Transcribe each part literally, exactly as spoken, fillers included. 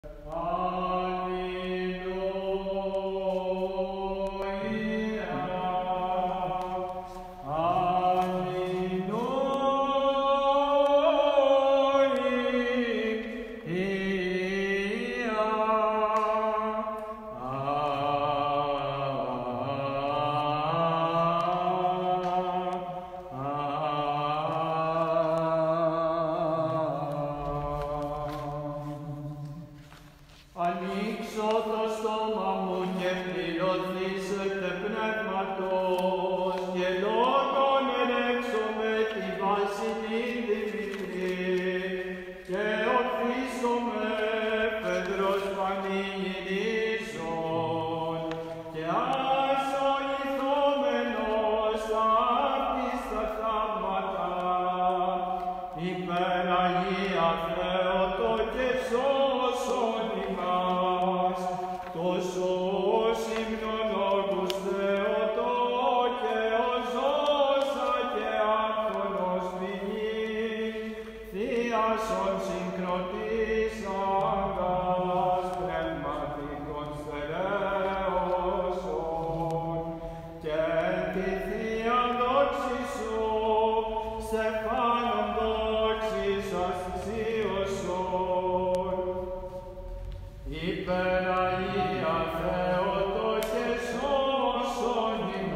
Ανοίξω το στόμα μου και πληρωθήσετε πνεύματος και λόγων ελέξω με τη βάση την δημητρή και οφήσω με πεδρός πανηγυρίζων και ασοηθόμενος αυτής τα θαύματα υπέρ Αγία Θεότο και σώσον ημάς τόσο υμνολόγους Θεότο και ως ζώσα και άφωνος πηγή θείασον συγκροτήσαντας πνευματικών στερέωσον και τη Θεία δόξη σου στεφάνων δόξης αστησίωσον υπέρ Αγία Θεότο και σώσον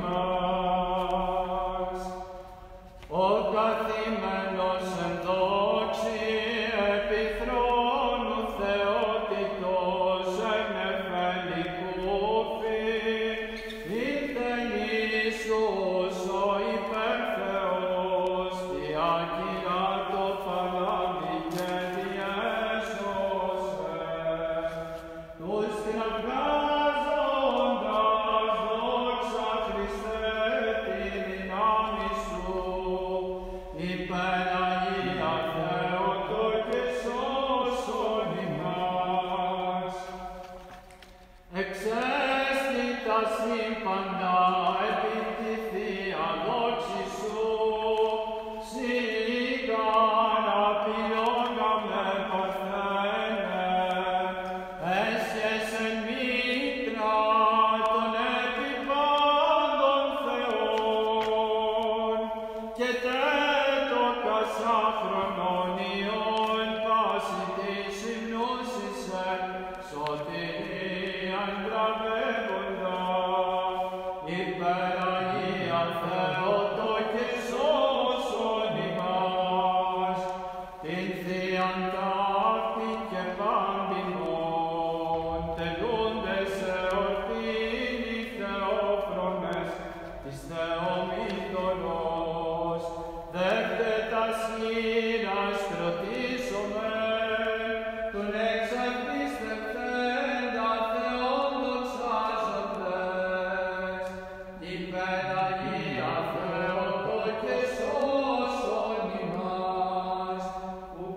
ημάς. Ο καθήμενος εν δόξη επί θρόνου Θεότητος εν εφελικού φύ, ήλθεν Ιησούς ο υπερθεός, τι άκυρα το παλάμι και διέσωσε τους κραυγάζοντας δόξα Χριστέ τη δύναμη σου, υπέρ Αγία Θεότο και σώσον ημάς. Εξέστη τα σύμπαντα επί τη Θεία δόξη σου, σιγάν απειλόγαμε παρθένε, έσχεσεν μήτρα των επιπάντων Θεών και τέτοκα άχρονων ιών πάση της υμνούσισεν σωτηρίαν τραβεύοντα υπέρ Αγία Θεότο και σώσον ημάς την Θείαν ταύτη και πάντιμον τελούντες εορτήν οι θεόφρονες της Θεομήτωρος δέχτε τα σύρας κροτήσομεν τον εξαρτήστευθέντα Θεόν δοξάζοντες υπέρ Αγία Θεότο και σώσον ημάς που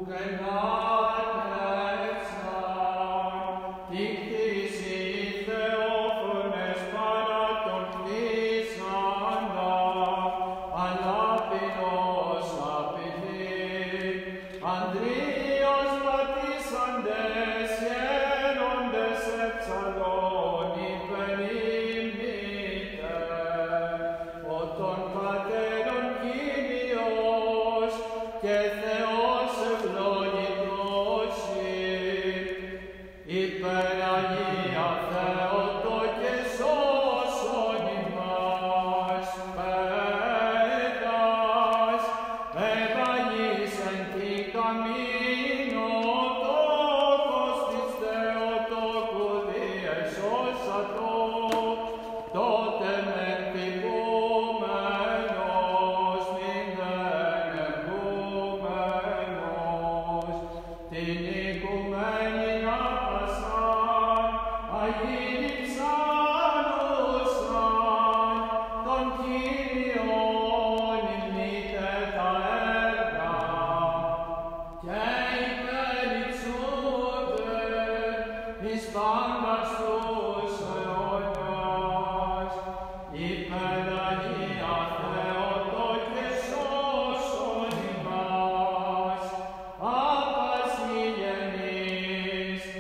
κενάτευσαν τη κτήση οι θεόφρονες παρά τον κτήσαντα αλλά πυρός απειλή Ανδρείας πατήσαντες γέροντες εψαλών υπερήμνητε ο των πατέρων Κύριος και Θεός ευλογητός υπέρ Αγία Θεότο και σώσον ημάς. Πέτας ευαγής εν τη καμίνο τόκος της Θεοτόκου διεσώσατο τότε μεν τυπούμενος μην δεν εργούμενος την οικουμένην άπασαν αγίνηψάνουσαν τον Κύριον υμνείτε τα έργα και υπερηψούνται εις πάντας τους αιώνας υπέρ Αγία Θεότο και σώσον ημάς. Απας γηγενείς στη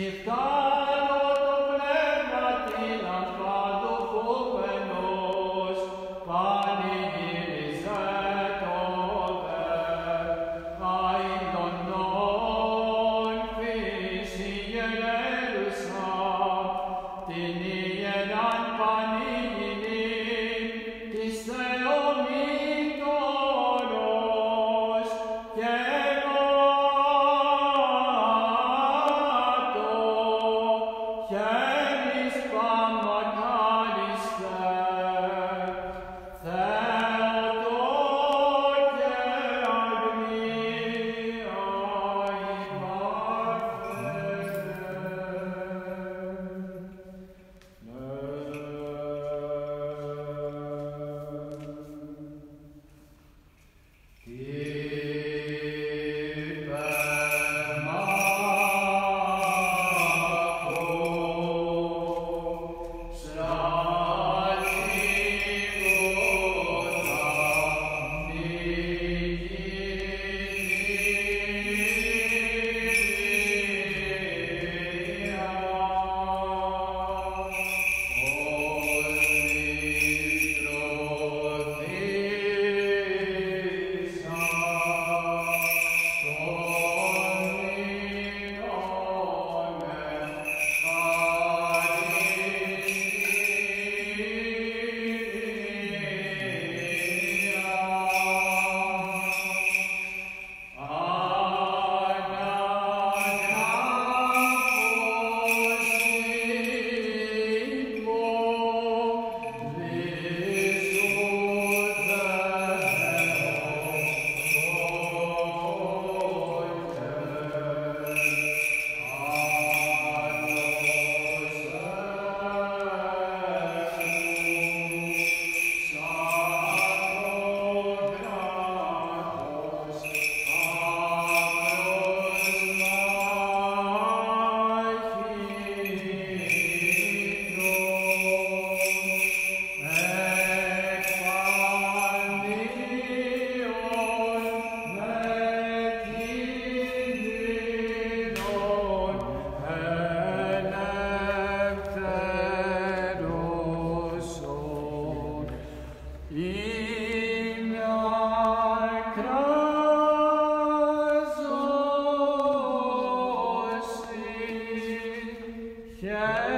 Yeah.